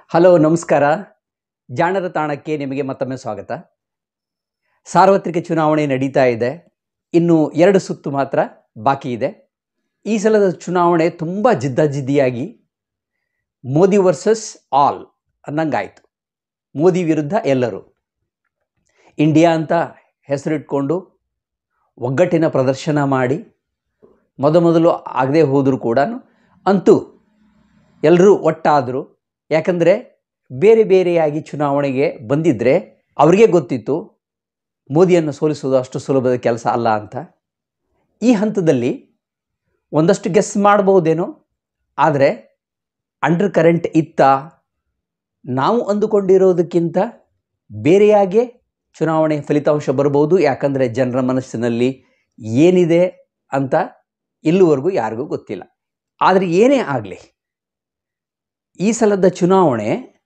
Hello ನಮಸ್ಕಾರ. ಜಾಣರ ತಾಣಕ್ಕೆ ನಿಮಗೆ ಮತ್ತೊಮ್ಮೆ ಸ್ವಾಗತ. ಸಾರ್ವತ್ರಿಕ ಚುನಾವಣೆ ನಡೀತಾ ಇದೆ. ಇನ್ನು 2 ಸುತ್ತು ಮಾತ್ರ ಬಾಕಿ ಇದೆ. ಈ ಸಲದ ಚುನಾವಣೆ ತುಂಬ ಜಿದ್ದಾಜಿದ್ದಿಯಾಗಿ ಮೋದಿ ವರ್ಸಸ್ ಆಲ್ ಅನ್ನಂಗಾಯಿತು. ಮೋದಿ ವಿರುದ್ಧ ಎಲ್ಲರೂ. ಇಂಡಿಯಾ ಅಂತ ಹೆಸರಿಟ್ಕೊಂಡು ಒಗ್ಗಟ್ಟಿನ ಪ್ರದರ್ಶನ ಮಾಡಿ ಮೊದಲು ಆಗದೆ ಹೋದರೂ ಕೂಡ ಅಂತೂ ಎಲ್ಲರೂ ಒಟ್ಟಾದರು. ಯಾಕಂದರೆ ಬೇರೆ ಬೇರೆಯಾಗಿ ಚುನಾವಣೆಗೆ ಬಂದಿದ್ದರೆ ಅವರಿಗೆ ಗೊತ್ತಿತ್ತು ಮೋದಿಯನ್ನು ಸೋಲಿಸೋದು ಅಷ್ಟು ಸುಲಭದ ಕೆಲಸ ಅಲ್ಲ ಅಂತ. ಈ ಹಂತದಲ್ಲಿ ಒಂದಷ್ಟು ಗೆಸ್ ಮಾಡ್ಬೋದೇನೋ, ಆದರೆ ಅಂಡರ್ ಕರೆಂಟ್ ಇತ್ತ. ನಾವು ಅಂದುಕೊಂಡಿರೋದಕ್ಕಿಂತ ಬೇರೆಯಾಗೇ ಚುನಾವಣೆ ಫಲಿತಾಂಶ ಬರ್ಬೋದು. ಯಾಕಂದರೆ ಜನರ ಮನಸ್ಸಿನಲ್ಲಿ ಏನಿದೆ ಅಂತ ಇಲ್ಲಿವರೆಗೂ ಯಾರಿಗೂ ಗೊತ್ತಿಲ್ಲ. ಆದರೆ ಏನೇ ಆಗಲಿ, ಈ ಸಲದ ಚುನಾವಣೆ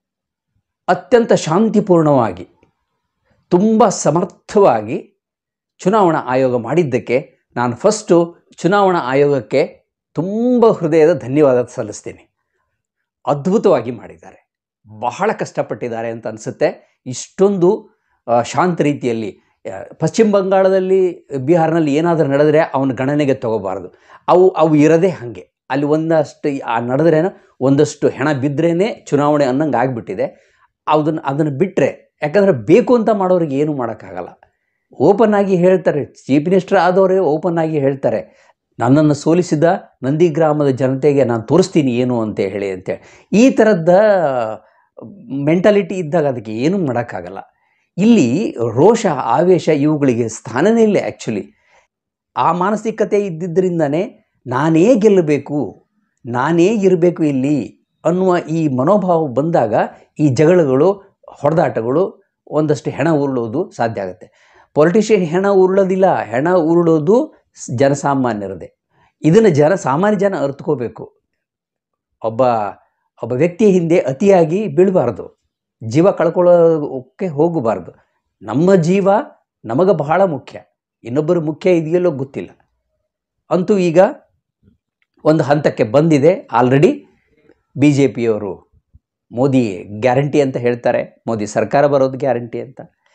ಅತ್ಯಂತ ಶಾಂತಿಪೂರ್ಣವಾಗಿ ತುಂಬ ಸಮರ್ಥವಾಗಿ ಚುನಾವಣಾ ಆಯೋಗ ಮಾಡಿದ್ದಕ್ಕೆ ನಾನು ಫಸ್ಟು ಚುನಾವಣಾ ಆಯೋಗಕ್ಕೆ ತುಂಬ ಹೃದಯದ ಧನ್ಯವಾದ ಸಲ್ಲಿಸ್ತೀನಿ. ಅದ್ಭುತವಾಗಿ ಮಾಡಿದ್ದಾರೆ, ಬಹಳ ಕಷ್ಟಪಟ್ಟಿದ್ದಾರೆ ಅಂತ ಅನಿಸುತ್ತೆ. ಇಷ್ಟೊಂದು ಶಾಂತ ರೀತಿಯಲ್ಲಿ ಪಶ್ಚಿಮ ಬಂಗಾಳದಲ್ಲಿ, ಬಿಹಾರ್ನಲ್ಲಿ ಏನಾದರೂ ನಡೆದರೆ ಅವನ ಗಣನೆಗೆ ತಗೋಬಾರ್ದು. ಅವು ಇರೋದೇ ಹಾಗೆ. ಅಲ್ಲಿ ಒಂದಷ್ಟು ನಡೆದ್ರೇನೋ ಒಂದಷ್ಟು ಹೆಣ ಬಿದ್ದರೇ ಚುನಾವಣೆ ಅನ್ನಂಗೆ ಆಗಿಬಿಟ್ಟಿದೆ. ಅದನ್ನು ಬಿಟ್ಟರೆ, ಯಾಕಂದರೆ ಬೇಕು ಅಂತ ಮಾಡೋರಿಗೆ ಏನೂ ಮಾಡೋಕ್ಕಾಗಲ್ಲ. ಓಪನ್ ಆಗಿ ಹೇಳ್ತಾರೆ, ಚೀಫ್ ಮಿನಿಸ್ಟರ್ ಆದವರೇ ಓಪನ್ ಆಗಿ ಹೇಳ್ತಾರೆ, ನನ್ನನ್ನು ಸೋಲಿಸಿದ ನಂದಿಗ್ರಾಮದ ಜನತೆಗೆ ನಾನು ತೋರಿಸ್ತೀನಿ ಏನು ಅಂತ ಹೇಳಿ ಅಂತೇಳಿ. ಈ ಥರದ ಮೆಂಟಾಲಿಟಿ ಇದ್ದಾಗ ಅದಕ್ಕೆ ಏನೂ ಮಾಡೋಕ್ಕಾಗಲ್ಲ. ಇಲ್ಲಿ ರೋಷ, ಆವೇಶ ಇವುಗಳಿಗೆ ಸ್ಥಾನನೇ ಇಲ್ಲ. ಆ್ಯಕ್ಚುಲಿ ಆ ಮಾನಸಿಕತೆ ಇದ್ದಿದ್ದರಿಂದನೇ ನಾನೇ ಗೆಲ್ಲಬೇಕು, ನಾನೇ ಇರಬೇಕು ಇಲ್ಲಿ ಅನ್ನುವ ಈ ಮನೋಭಾವ ಬಂದಾಗ ಈ ಜಗಳಗಳು, ಹೊಡೆದಾಟಗಳು, ಒಂದಷ್ಟು ಹೆಣ ಉರುಳೋದು ಸಾಧ್ಯ ಆಗುತ್ತೆ. ಪೊಲಿಟಿಷಿಯನ್ ಹೆಣ ಉರುಳೋದಿಲ್ಲ, ಹೆಣ ಉರುಳೋದು ಜನಸಾಮಾನ್ಯರದೇ. ಇದನ್ನು ಸಾಮಾನ್ಯ ಜನ ಅರ್ಥಕೋಬೇಕು. ಒಬ್ಬ ವ್ಯಕ್ತಿಯ ಹಿಂದೆ ಅತಿಯಾಗಿ ಬೀಳಬಾರ್ದು, ಜೀವ ಕಳ್ಕೊಳ್ಳೋಕ್ಕೆ ಹೋಗಬಾರ್ದು. ನಮ್ಮ ಜೀವ ನಮಗೆ ಬಹಳ ಮುಖ್ಯ, ಇನ್ನೊಬ್ಬರು ಮುಖ್ಯ ಇದೆಯಲ್ಲೋ ಗೊತ್ತಿಲ್ಲ. ಅಂತೂ ಈಗ ಒಂದು ಹಂತಕ್ಕೆ ಬಂದಿದೆ. ಆಲ್ರೆಡಿ BJPಯವರು ಮೋದಿ ಗ್ಯಾರಂಟಿ ಅಂತ ಹೇಳ್ತಾರೆ, ಮೋದಿ ಸರ್ಕಾರ ಬರೋದು ಗ್ಯಾರಂಟಿ ಅಂತ.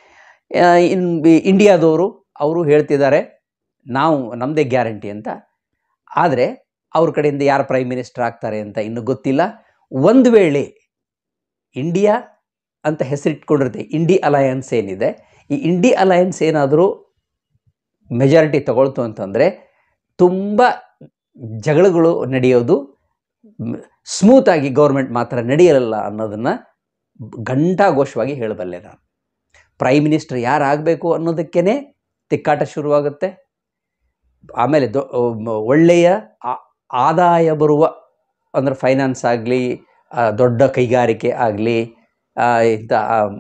ಇಂಡಿಯಾದವರು ಅವರು ಹೇಳ್ತಿದ್ದಾರೆ ನಮ್ಮದೇ ಗ್ಯಾರಂಟಿ ಅಂತ. ಆದರೆ ಅವ್ರ ಕಡೆಯಿಂದ ಯಾರು ಪ್ರೈಮ್ ಮಿನಿಸ್ಟರ್ ಆಗ್ತಾರೆ ಅಂತ ಇನ್ನೂ ಗೊತ್ತಿಲ್ಲ. ಒಂದು ವೇಳೆ ಇಂಡಿಯಾ ಅಂತ ಹೆಸರಿಟ್ಕೊಂಡಿರುತ್ತೆ, ಇಂಡಿ ಅಲಯನ್ಸ್ ಏನಿದೆ, ಈ ಇಂಡಿ ಅಲಯನ್ಸ್ ಏನಾದರೂ ಮೆಜಾರಿಟಿ ತಗೊಳ್ತು ಅಂತಂದರೆ ತುಂಬ ಜಗಳಗಳು ನಡೆಯೋದು, ಸ್ಮೂತಾಗಿ ಗೌರ್ಮೆಂಟ್ ಮಾತ್ರ ನಡೆಯಲ್ಲ ಅನ್ನೋದನ್ನು ಘಂಟಾಘೋಷವಾಗಿ ಹೇಳಬಲ್ಲೆ ನಾನು. ಪ್ರೈಮ್ ಮಿನಿಸ್ಟರ್ ಯಾರಾಗಬೇಕು ಅನ್ನೋದಕ್ಕೇ ತಿಕ್ಕಾಟ ಶುರುವಾಗುತ್ತೆ. ಆಮೇಲೆ ಒಳ್ಳೆಯ ಆದಾಯ ಬರುವ, ಅಂದರೆ ಫೈನಾನ್ಸ್ ಆಗಲಿ, ದೊಡ್ಡ ಕೈಗಾರಿಕೆ ಆಗಲಿ, ಇಂಥ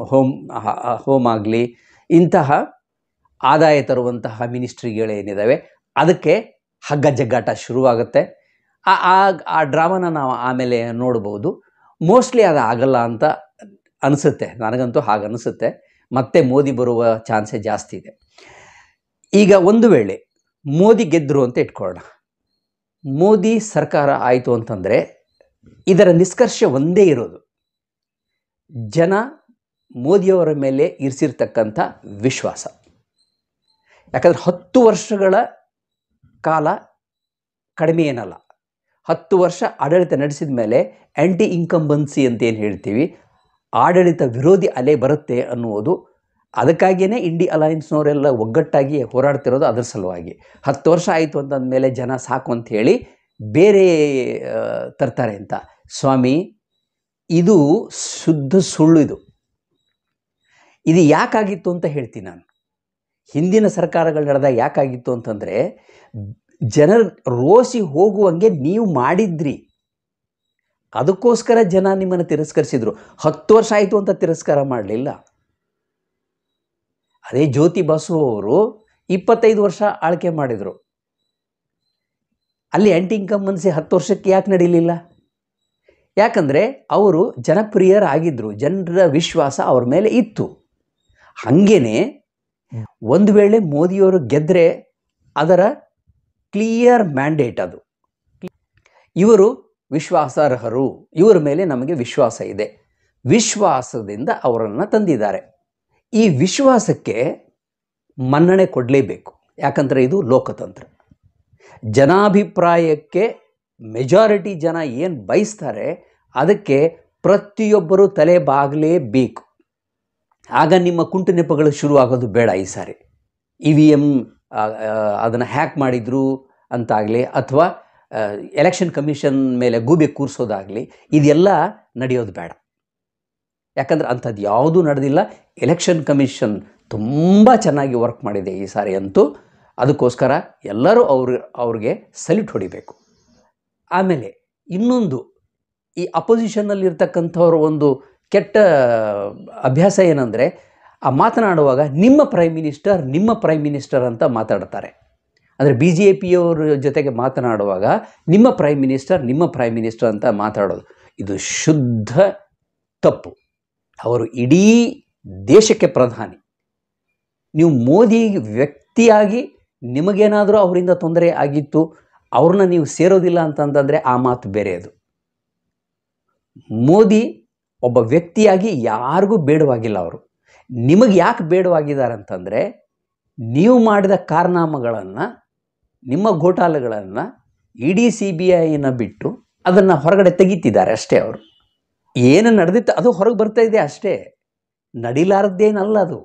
ಹೋಮ್ ಆಗಲಿ, ಇಂತಹ ಆದಾಯ ತರುವಂತಹ ಮಿನಿಸ್ಟ್ರಿಗಳೇನಿದ್ದಾವೆ ಅದಕ್ಕೆ ಹಗ್ಗ ಜಗ್ಗಾಟ ಶುರುವಾಗುತ್ತೆ. ಆ ಡ್ರಾಮಾನ ನಾವು ಆಮೇಲೆ ನೋಡ್ಬೋದು. ಮೋಸ್ಟ್ಲಿ ಅದು ಆಗಲ್ಲ ಅಂತ ಅನಿಸುತ್ತೆ, ನನಗಂತೂ ಹಾಗೆ ಅನಿಸುತ್ತೆ. ಮತ್ತೆ ಮೋದಿ ಬರುವ ಚಾನ್ಸೇ ಜಾಸ್ತಿ ಇದೆ. ಈಗ ಒಂದು ವೇಳೆ ಮೋದಿ ಗೆದ್ದರು ಅಂತ ಇಟ್ಕೊಳ್ಳೋಣ, ಮೋದಿ ಸರ್ಕಾರ ಆಯಿತು ಅಂತಂದರೆ ಇದರ ನಿಷ್ಕರ್ಷ ಒಂದೇ ಇರೋದು, ಜನ ಮೋದಿಯವರ ಮೇಲೆ ಇರಿಸಿರ್ತಕ್ಕಂಥ ವಿಶ್ವಾಸ. ಯಾಕಂದರೆ 10 ವರ್ಷಗಳ ಕಾಲ ಕಡಿಮೆ ಏನಲ್ಲ. 10 ವರ್ಷ ಆಡಳಿತ ನಡೆಸಿದ ಮೇಲೆ ಆ್ಯಂಟಿ ಇನ್ಕಂಬನ್ಸಿ ಅಂತ ಏನು ಹೇಳ್ತೀವಿ, ಆಡಳಿತ ವಿರೋಧಿ ಅಲೆ ಬರುತ್ತೆ ಅನ್ನುವುದು. ಅದಕ್ಕಾಗಿಯೇ ಇಂಡಿ ಅಲಯನ್ಸ್ನವರೆಲ್ಲ ಒಗ್ಗಟ್ಟಾಗಿ ಹೋರಾಡ್ತಿರೋದು ಅದರ ಸಲುವಾಗಿ. 10 ವರ್ಷ ಆಯಿತು ಅಂತಂದಮೇಲೆ ಜನ ಸಾಕು ಅಂಥೇಳಿ ಬೇರೆ ತರ್ತಾರೆ ಅಂತ. ಸ್ವಾಮಿ, ಇದು ಶುದ್ಧ ಸುಳ್ಳು. ಇದು ಯಾಕಾಗಿತ್ತು ಅಂತ ಹೇಳ್ತೀನಿ ನಾನು. ಹಿಂದಿನ ಸರ್ಕಾರಗಳು ನಡೆದಾಗ ಯಾಕಾಗಿತ್ತು ಅಂತಂದರೆ, ಜನರು ರೋಸಿ ಹೋಗುವಂಗೆ ನೀವು ಮಾಡಿದ್ರಿ, ಅದಕ್ಕೋಸ್ಕರ ಜನ ನಿಮ್ಮನ್ನು ತಿರಸ್ಕರಿಸಿದ್ರು. 10 ವರ್ಷ ಆಯಿತು ಅಂತ ತಿರಸ್ಕಾರ ಮಾಡಲಿಲ್ಲ. ಅದೇ ಜ್ಯೋತಿ ಬಸು ಅವರು 25 ವರ್ಷ ಆಳ್ಕೆ ಮಾಡಿದರು. ಅಲ್ಲಿ ಆ್ಯಂಟಿ ಇನ್ಕಂಬನ್ಸಿ 10 ವರ್ಷಕ್ಕೆ ಯಾಕೆ ನಡೀಲಿಲ್ಲ? ಯಾಕಂದರೆ ಅವರು ಜನಪ್ರಿಯರಾಗಿದ್ದರು, ಜನರ ವಿಶ್ವಾಸ ಅವ್ರ ಮೇಲೆ ಇತ್ತು. ಹಾಗೇನೆ ಒಂದು ವೇಳೆ ಮೋದಿಯವರು ಗೆದ್ದರೆ ಅದರ ಕ್ಲಿಯರ್ ಮ್ಯಾಂಡೇಟ್ ಅದು, ಇವರು ವಿಶ್ವಾಸಾರ್ಹರು, ಇವರ ಮೇಲೆ ನಮಗೆ ವಿಶ್ವಾಸ ಇದೆ, ವಿಶ್ವಾಸದಿಂದ ಅವರನ್ನು ತಂದಿದ್ದಾರೆ. ಈ ವಿಶ್ವಾಸಕ್ಕೆ ಮನ್ನಣೆ ಕೊಡಲೇಬೇಕು. ಯಾಕಂದರೆ ಇದು ಲೋಕತಂತ್ರ. ಜನಾಭಿಪ್ರಾಯಕ್ಕೆ ಮೆಜಾರಿಟಿ ಜನ ಏನು ಬಯಸ್ತಾರೆ ಅದಕ್ಕೆ ಪ್ರತಿಯೊಬ್ಬರೂ ತಲೆ ಬಾಗಲೇಬೇಕು. ಆಗ ನಿಮ್ಮ ಕುಂಟು ನೆಪಗಳು ಶುರುವಾಗೋದು ಬೇಡ. ಈ ಸಾರಿ EVM ಅದನ್ನು ಹ್ಯಾಕ್ ಮಾಡಿದ್ರು ಅಂತಾಗಲಿ ಅಥವಾ ಎಲೆಕ್ಷನ್ ಕಮಿಷನ್ ಮೇಲೆ ಗೂಬೆ ಕೂರಿಸೋದಾಗಲಿ ಇದೆಲ್ಲ ನಡೆಯೋದು ಬೇಡ. ಯಾಕಂದರೆ ಅಂಥದ್ದು ಯಾವುದೂ ನಡೆದಿಲ್ಲ. ಎಲೆಕ್ಷನ್ ಕಮಿಷನ್ ತುಂಬ ಚೆನ್ನಾಗಿ ವರ್ಕ್ ಮಾಡಿದೆ ಈ ಸಾರಿ ಅಂತೂ. ಅದಕ್ಕೋಸ್ಕರ ಎಲ್ಲರೂ ಅವ್ರಿಗೆ ಸಲ್ಯೂಟ್ ಹೊಡಿಬೇಕು. ಆಮೇಲೆ ಇನ್ನೊಂದು, ಈ ಅಪೋಸಿಷನ್ನಲ್ಲಿರ್ತಕ್ಕಂಥವ್ರ ಒಂದು ಕೆಟ್ಟ ಅಭ್ಯಾಸ ಏನಂದರೆ, ಆ ಮಾತನಾಡುವಾಗ ನಿಮ್ಮ ಪ್ರೈಮ್ ಮಿನಿಸ್ಟರ್ ಅಂತ ಮಾತಾಡ್ತಾರೆ. ಅಂದರೆ BJPಯವ್ರ ಜೊತೆಗೆ ಮಾತನಾಡುವಾಗ ನಿಮ್ಮ ಪ್ರೈಮ್ ಮಿನಿಸ್ಟರ್ ಅಂತ ಮಾತಾಡೋದು ಇದು ಶುದ್ಧ ತಪ್ಪು. ಅವರು ಇಡೀ ದೇಶಕ್ಕೆ ಪ್ರಧಾನಿ. ನೀವು ಮೋದಿ ವ್ಯಕ್ತಿಯಾಗಿ ನಿಮಗೇನಾದರೂ ಅವರಿಂದ ತೊಂದರೆ ಆಗಿತ್ತು, ಅವ್ರನ್ನ ನೀವು ಸೇರೋದಿಲ್ಲ ಅಂತಂದರೆ ಆ ಮಾತು ಬೇರೆ. ಅದು ಮೋದಿ ಒಬ್ಬ ವ್ಯಕ್ತಿಯಾಗಿ ಯಾರಿಗೂ ಬೇಡವಾಗಿಲ್ಲ. ಅವರು ನಿಮಗೆ ಯಾಕೆ ಬೇಡವಾಗಿದ್ದಾರೆ ಅಂತಂದರೆ, ನೀವು ಮಾಡಿದ ಕಾರಣಾಮಗಳನ್ನು, ನಿಮ್ಮ ಘೋಟಾಲೆಗಳನ್ನು ಇಡೀ CBIನ ಬಿಟ್ಟು ಅದನ್ನು ಹೊರಗಡೆ ತೆಗಿತಿದ್ದಾರೆ ಅಷ್ಟೇ. ಅವರು ಏನು ನಡೆದಿತ್ತು ಅದು ಹೊರಗೆ ಬರ್ತಾ ಇದೆ ಅಷ್ಟೇ, ನಡಿಲಾರದ್ದೇನಲ್ಲ ಅದು.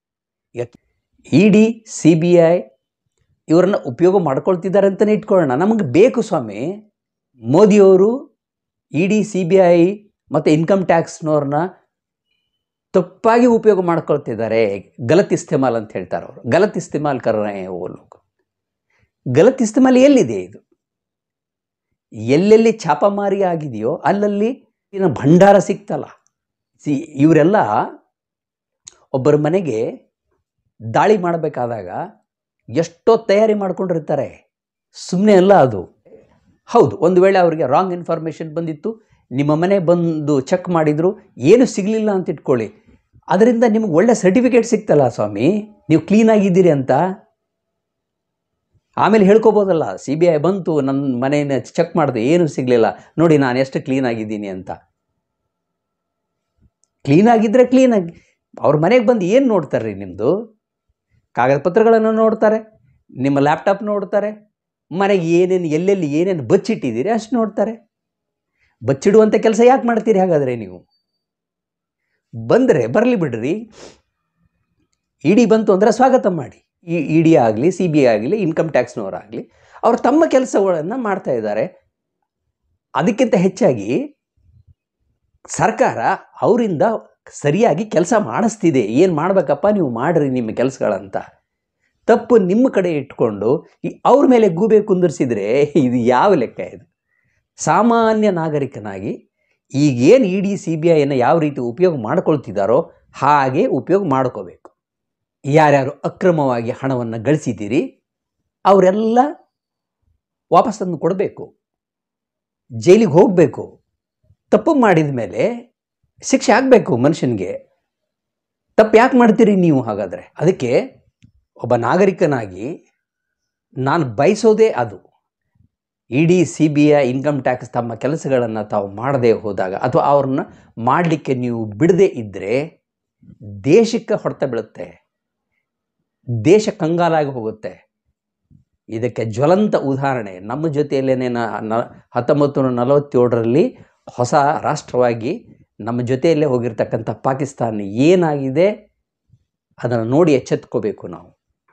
ಇಡಿ CBI ಇವರನ್ನು ಉಪಯೋಗ ಮಾಡ್ಕೊಳ್ತಿದ್ದಾರೆ ಅಂತಲೇ ಇಟ್ಕೊಳ್ಳೋಣ. ನಮಗೆ ಬೇಕು ಸ್ವಾಮಿ. ಮೋದಿಯವರು ಇಡಿ CBI ಮತ್ತು ಇನ್ಕಮ್ ಟ್ಯಾಕ್ಸ್ನವ್ರನ್ನ ತಪ್ಪಾಗಿ ಉಪಯೋಗ ಮಾಡ್ಕೊಳ್ತಿದ್ದಾರೆ. ಗಲತ್ ಇಸ್ತೆಮಾಲ್ ಅಂತ ಹೇಳ್ತಾರೆ ಅವರು. ಗಲತ್ ಇಸ್ತೆಮಾಲ್ ಕರ್ ರಹೆ ಹೈ ವೋ ಲೋಗ್. ಗಲತ್ ಇಸ್ತೆಮಾಲ್ ಎಲ್ಲಿದೆ? ಇದು ಎಲ್ಲೆಲ್ಲಿ ಛಾಪಮಾರಿ ಆಗಿದೆಯೋ ಅಲ್ಲಲ್ಲಿ ಭಂಡಾರ ಸಿಗ್ತಲ್ಲ. ಇವರೆಲ್ಲ ಒಬ್ಬರ ಮನೆಗೆ ದಾಳಿ ಮಾಡಬೇಕಾದಾಗ ಎಷ್ಟೋ ತಯಾರಿ ಮಾಡ್ಕೊಂಡಿರ್ತಾರೆ. ಸುಮ್ಮನೆ ಅಲ್ಲ ಅದು. ಹೌದು, ಒಂದು ವೇಳೆ ಅವರಿಗೆ ರಾಂಗ್ ಇನ್ಫಾರ್ಮೇಷನ್ ಬಂದಿತ್ತು, ನಿಮ್ಮ ಮನೆ ಬಂದು ಚೆಕ್ ಮಾಡಿದ್ರು, ಏನು ಸಿಗಲಿಲ್ಲ ಅಂತ ಇಟ್ಕೊಳ್ಳಿ, ಅದರಿಂದ ನಿಮಗೆ ಒಳ್ಳೆ ಸರ್ಟಿಫಿಕೇಟ್ ಸಿಗ್ತಲ್ಲ ಸ್ವಾಮಿ, ನೀವು ಕ್ಲೀನಾಗಿದ್ದೀರಿ ಅಂತ. ಆಮೇಲೆ ಹೇಳ್ಕೊಬೋದಲ್ಲ, CBI ಬಂತು ನನ್ನ ಮನೆಯನ್ನು ಚೆಕ್ ಮಾಡಿದೆ, ಏನೂ ಸಿಗಲಿಲ್ಲ, ನೋಡಿ ನಾನು ಎಷ್ಟು ಕ್ಲೀನಾಗಿದ್ದೀನಿ ಅಂತ. ಕ್ಲೀನಾಗಿದ್ದರೆ ಕ್ಲೀನಾಗಿ ಅವ್ರ ಮನೆಗೆ ಬಂದು ಏನು ನೋಡ್ತಾರೆ ರೀ? ನಿಮ್ಮದು ಕಾಗದ ಪತ್ರಗಳನ್ನು ನೋಡ್ತಾರೆ, ನಿಮ್ಮ ಲ್ಯಾಪ್ಟಾಪ್ ನೋಡ್ತಾರೆ, ಮನೆಗೆ ಎಲ್ಲೆಲ್ಲಿ ಏನೇನು ಬಚ್ಚಿಟ್ಟಿದ್ದೀರಿ ಅಷ್ಟು ನೋಡ್ತಾರೆ. ಬಚ್ಚಿಡುವಂಥ ಕೆಲಸ ಯಾಕೆ ಮಾಡ್ತೀರಿ ಹಾಗಾದರೆ? ನೀವು ಬಂದರೆ ಬರಲಿ ಬಿಡ್ರಿ. ಇಡಿ ಬಂತು ಅಂದರೆ ಸ್ವಾಗತ ಮಾಡಿ. ಇಡಿ ಆಗಲಿ, CBI ಆಗಲಿ, ಇನ್ಕಮ್ ಟ್ಯಾಕ್ಸ್ನವರಾಗಲಿ ಅವರು ತಮ್ಮ ಕೆಲಸಗಳನ್ನು ಮಾಡ್ತಾ ಇದ್ದಾರೆ. ಅದಕ್ಕಿಂತ ಹೆಚ್ಚಾಗಿ ಸರ್ಕಾರ ಅವರಿಂದ ಸರಿಯಾಗಿ ಕೆಲಸ ಮಾಡಿಸ್ತಿದೆ. ಏನು ಮಾಡಬೇಕಪ್ಪ ನೀವು ಮಾಡಿರಿ ನಿಮ್ಮ ಕೆಲಸಗಳಂತ. ತಪ್ಪು ನಿಮ್ಮ ಕಡೆ ಇಟ್ಕೊಂಡು ಅವ್ರ ಮೇಲೆ ಗೂಬೆ ಕುಂದಿರಿಸಿದರೆ ಇದು ಯಾವ ಲೆಕ್ಕ? ಇದು ಸಾಮಾನ್ಯ ನಾಗರಿಕನಾಗಿ ಈಗೇನು ಇಡಿ CBIಯನ್ನು ಯಾವ ರೀತಿ ಉಪಯೋಗ ಮಾಡ್ಕೊಳ್ತಿದ್ದಾರೋ ಹಾಗೆ ಉಪಯೋಗ ಮಾಡ್ಕೋಬೇಕು. ಯಾರ್ಯಾರು ಅಕ್ರಮವಾಗಿ ಹಣವನ್ನು ಗಳಿಸಿದ್ದೀರಿ ಅವರೆಲ್ಲ ವಾಪಸ್ ತಂದು ಕೊಡಬೇಕು, ಜೈಲಿಗೆ ಹೋಗಬೇಕು. ತಪ್ಪು ಮಾಡಿದ ಮೇಲೆ ಶಿಕ್ಷೆ ಆಗಬೇಕು ಮನುಷ್ಯನಿಗೆ. ತಪ್ಪು ಯಾಕೆ ಮಾಡ್ತೀರಿ ನೀವು ಹಾಗಾದರೆ? ಅದಕ್ಕೆ ಒಬ್ಬ ನಾಗರಿಕನಾಗಿ ನಾನು ಬಯಸೋದೇ ಅದು. ಇಡಿ CBI, ಇನ್ಕಮ್ ಟ್ಯಾಕ್ಸ್ ತಮ್ಮ ಕೆಲಸಗಳನ್ನು ತಾವು ಮಾಡದೇ ಹೋದಾಗ ಅಥವಾ ಅವ್ರನ್ನ ಮಾಡಲಿಕ್ಕೆ ನೀವು ಬಿಡದೇ ಇದ್ದರೆ ದೇಶಕ್ಕೆ ಹೊಡೆತ ಬೀಳುತ್ತೆ, ದೇಶ ಕಂಗಾಲಾಗಿ ಹೋಗುತ್ತೆ. ಇದಕ್ಕೆ ಜ್ವಲಂತ ಉದಾಹರಣೆ ನಮ್ಮ ಜೊತೆಯಲ್ಲೇ 1947ರಲ್ಲಿ ಹೊಸ ರಾಷ್ಟ್ರವಾಗಿ ನಮ್ಮ ಜೊತೆಯಲ್ಲೇ ಹೋಗಿರ್ತಕ್ಕಂಥ ಪಾಕಿಸ್ತಾನ ಏನಾಗಿದೆ ಅದನ್ನು ನೋಡಿ ಎಚ್ಚೆತ್ಕೋಬೇಕು ನಾವು.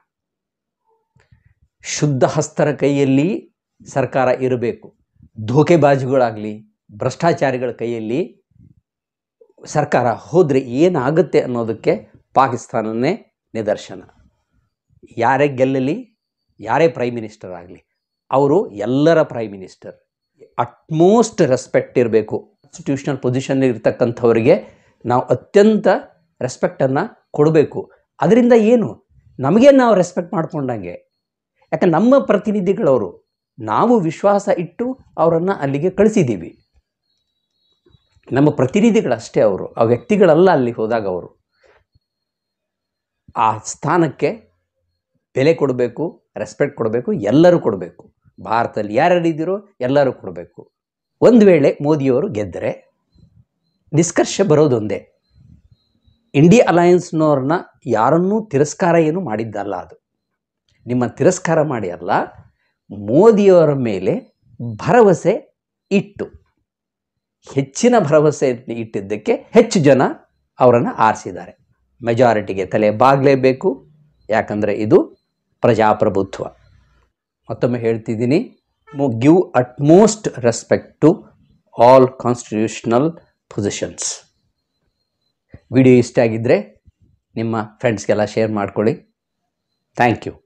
ಶುದ್ಧ ಹಸ್ತರ ಕೈಯಲ್ಲಿ ಸರ್ಕಾರ ಇರಬೇಕು. ಧೋಕೆಬಾಜಿಗಳಾಗಲಿ, ಭ್ರಷ್ಟಾಚಾರಿಗಳ ಕೈಯಲ್ಲಿ ಸರ್ಕಾರ ಹೋದರೆ ಏನಾಗುತ್ತೆ ಅನ್ನೋದಕ್ಕೆ ಪಾಕಿಸ್ತಾನನೇ ನಿದರ್ಶನ. ಯಾರೇ ಗೆಲ್ಲಲಿ, ಯಾರೇ ಪ್ರೈಮ್ ಮಿನಿಸ್ಟರ್ ಆಗಲಿ, ಅವರು ಎಲ್ಲರ ಪ್ರೈಮ್ ಮಿನಿಸ್ಟರ್. ಅಟ್ಮೋಸ್ಟ್ ರೆಸ್ಪೆಕ್ಟ್ ಇರಬೇಕು. ಕಾನ್ಸ್ಟಿಟ್ಯೂಷನಲ್ ಪೊಸಿಷನ್ ಇರ್ತಕ್ಕಂಥವರಿಗೆ ನಾವು ಅತ್ಯಂತ ರೆಸ್ಪೆಕ್ಟನ್ನು ಕೊಡಬೇಕು. ಅದರಿಂದ ಏನು, ನಮಗೆ ನಾವು ರೆಸ್ಪೆಕ್ಟ್ ಮಾಡ್ಕೊಂಡಂಗೆ. ಯಾಕಂದ್ರೆ ನಮ್ಮ ಪ್ರತಿನಿಧಿಗಳವರು, ನಾವು ವಿಶ್ವಾಸ ಇಟ್ಟು ಅವರನ್ನು ಅಲ್ಲಿಗೆ ಕಳಿಸಿದ್ದೀವಿ. ನಮ್ಮ ಪ್ರತಿನಿಧಿಗಳಷ್ಟೇ ಅವರು, ಆ ವ್ಯಕ್ತಿಗಳಲ್ಲ. ಅಲ್ಲಿ ಹೋದಾಗ ಅವರು ಆ ಸ್ಥಾನಕ್ಕೆ ಬೆಲೆ ಕೊಡಬೇಕು, ರೆಸ್ಪೆಕ್ಟ್ ಕೊಡಬೇಕು, ಎಲ್ಲರೂ ಕೊಡಬೇಕು. ಭಾರತದಲ್ಲಿ ಯಾರ್ಯಾರಿದ್ದೀರೋ ಎಲ್ಲರೂ ಕೊಡಬೇಕು. ಒಂದು ವೇಳೆ ಮೋದಿಯವರು ಗೆದ್ದರೆ ನಿಷ್ಕರ್ಷ ಬರೋದೊಂದೇ, ಇಂಡಿಯಾ ಅಲಯನ್ಸ್ನವ್ರನ್ನ ಯಾರನ್ನೂ ತಿರಸ್ಕಾರ ಏನು ಮಾಡಿದ್ದಲ್ಲ. ಅದು ನಿಮ್ಮ ತಿರಸ್ಕಾರ ಮಾಡಿ ಅಲ್ಲ, ಮೋದಿಯವರ ಮೇಲೆ ಭರವಸೆ ಇಟ್ಟು, ಹೆಚ್ಚಿನ ಭರವಸೆ ಇಟ್ಟಿದ್ದಕ್ಕೆ ಹೆಚ್ಚು ಜನ ಅವರನ್ನು ಆರಿಸಿದ್ದಾರೆ. ಮೆಜಾರಿಟಿಗೆ ತಲೆ ಬಾಗಲೇಬೇಕು, ಯಾಕಂದರೆ ಇದು ಪ್ರಜಾಪ್ರಭುತ್ವ. ಮತ್ತೊಮ್ಮೆ ಹೇಳ್ತಿದ್ದೀನಿ, give utmost respect to all constitutional positions. Video ಇಷ್ಟ ಆಗಿದ್ದರೆ ನಿಮ್ಮ ಫ್ರೆಂಡ್ಸ್ಗೆಲ್ಲ ಶೇರ್ ಮಾಡ್ಕೊಳ್ಳಿ. Thank you.